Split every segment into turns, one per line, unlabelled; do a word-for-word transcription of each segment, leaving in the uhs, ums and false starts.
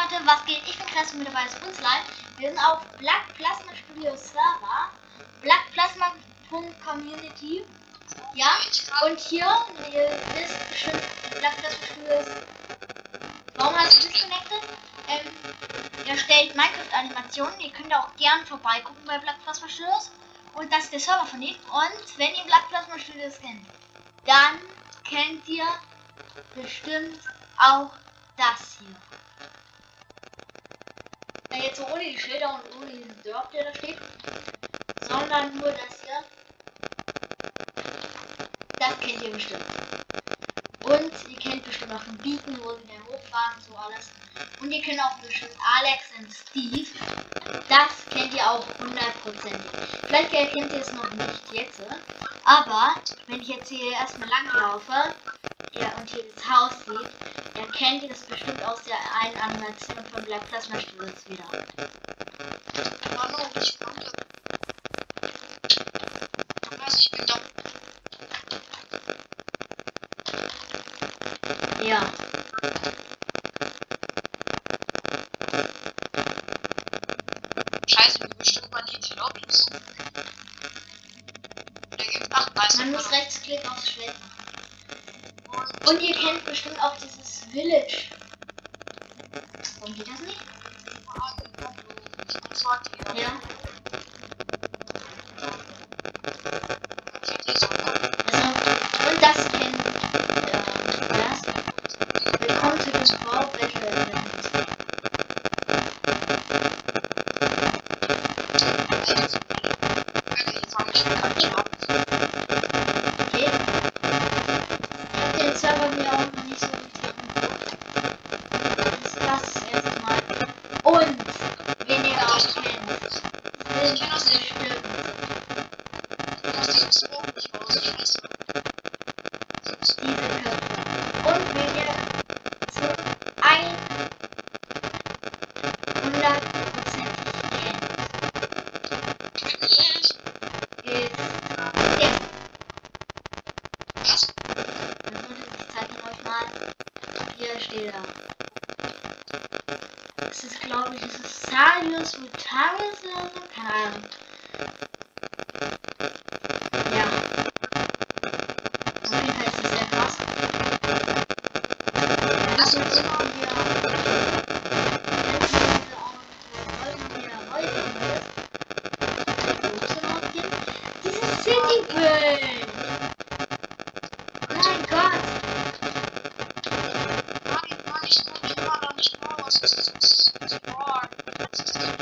Leute, was geht? Ich bin Chris und mit dabei ist Unslime. Wir sind auf Black Plasma Studio Server, black plasma punkt community. Ja, und hier, ihr wisst bestimmt, Black Plasma Studios. Warum hast du disconnected? Ähm, ihr stellt Minecraft-Animationen. Ihr könnt auch gern vorbeigucken bei Black Plasma Studios. Und das ist der Server von denen. Und wenn ihr Black Plasma Studios kennt, dann kennt ihr bestimmt auch das hier. Ja, jetzt ohne die Schilder und ohne diesen Dorf, der da steht, sondern nur das hier. Das kennt ihr bestimmt. Und ihr kennt bestimmt auch den Beacon, wo sie dann hochfahren und so alles. Und ihr kennt auch bestimmt Alex und Steve. Das kennt ihr auch hundertprozentig. Vielleicht erkennt ihr es noch nicht jetzt. Aber wenn ich jetzt hier erstmal lang laufe, ja, und hier das Haus sieht, erkennt ihr das bestimmt aus der einen Animation von Black Plasma Studios wieder.
Hallo, ich komme. Was, ich bin da.
Ja.
Scheiße, wie bestimmt man hier die Lobbys? Da gibt ach, nice.
Man muss Rechtsklick aufs Schwert machen. Und ihr kennt bestimmt auch dieses Village. Warum geht das nicht?
Ich bin vor dir.
Ja.
Ich hätte so
Also, und das kennt äh, das. Willkommen zu dem Wow Battle Event. Okay. Ich hab den Server mir auch noch nicht so richtig angeguckt. Das ist das erstmal. Und, wenn ihr auch kennt, sind bestimmt.
aus diesem Smoke nicht raus, ich weiß.
Diese Köpfe. Und wenn ihr zu hundertprozentig kennt, ist der.
Was?
Also ich zeige ihn euch mal. Hier steht er. Das ist, glaube ich, das ist Sarius Vitalis oder so. Keine Ahnung. Ja. Auf jeden Fall ist das sehr krass. Das ist jetzt immer wieder. Dieses City Brain! Mein Gott!
Nein, nein, ich komme immer noch nicht raus. Das ist das Spawn. Das ist das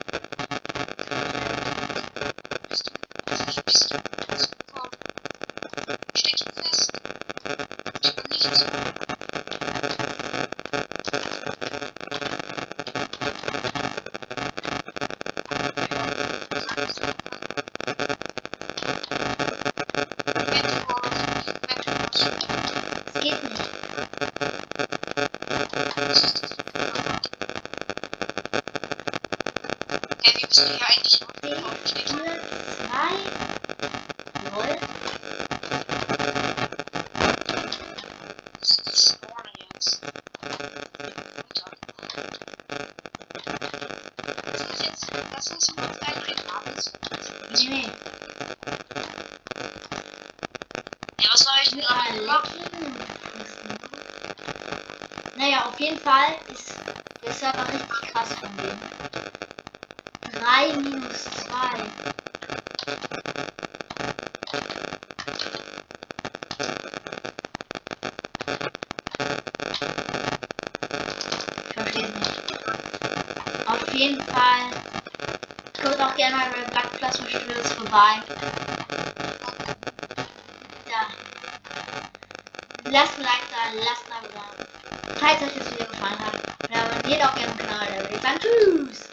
Bist du? Bist du? Super. Steht hier fest. Ich bin nichts.
Es geht nicht.
Hey, wie bist du hier eigentlich noch?
vier, zwei, null.
Das ist das Spawnen jetzt. Runter. Lass uns jetzt, lass uns jetzt gleich eingraben.
Nee, nee.
Ja, was soll ich denn
Mit
gerade
einer
machen?
Leckigen. Naja, auf jeden Fall ist der Server richtig krass von denen. drei minus zwei. Ich verstehe es nicht. Auf jeden Fall. Kommt auch gerne mal bei Black Plasma Studios vorbei. Ja. Lasst ein Like da, lasst ein Abo da. Falls euch das Video gefallen hat. Und abonniert auch gerne den Kanal. Dann würde ich sagen, tschüss.